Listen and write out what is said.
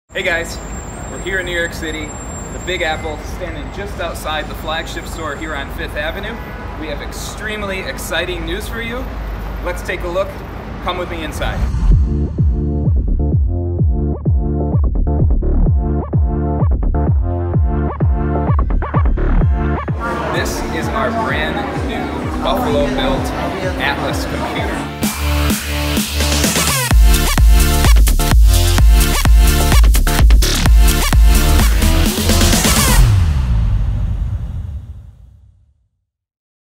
Hey guys, we're here in New York City, the Big Apple, standing just outside the flagship store here on 5th Avenue. We have extremely exciting news for you. Let's take a look. Come with me inside. This is our brand new Buffalo-built Atlas computer.